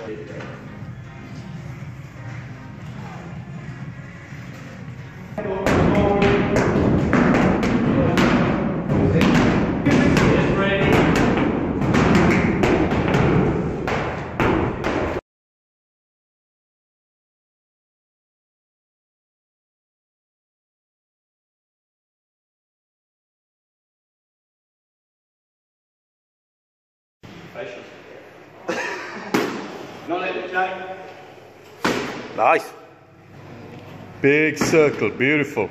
Nice. Big circle, beautiful.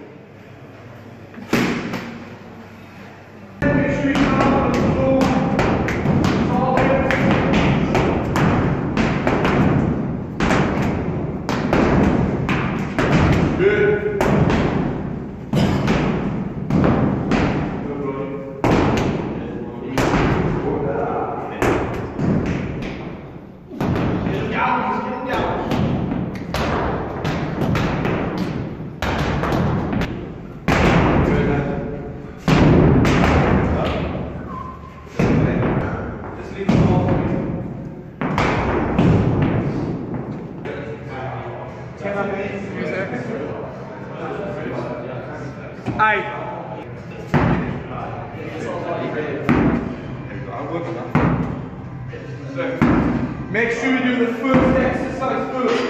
Make sure you do the first exercise first.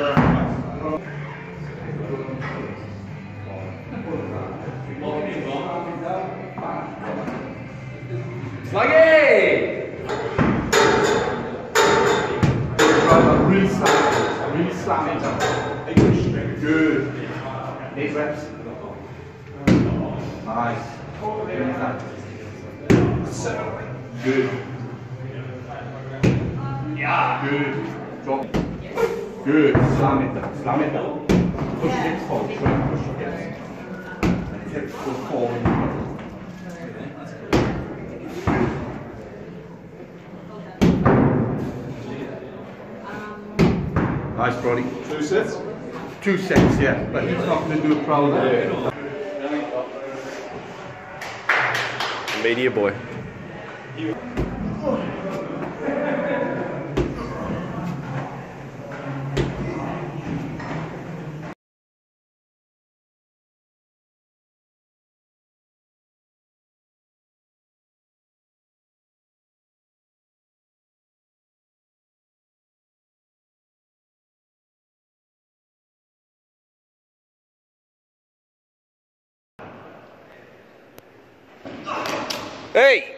Really slam it down. Good. 8 reps. Nice. Good. Yeah. Good. Drop. Good. Slam it down. Slam it down. Push your hips forward. Push your hips. Hips go forward. Nice, Brody. 2 sets? 2 sets, yeah. But he's not going to do a proud there. Media boy. Hey!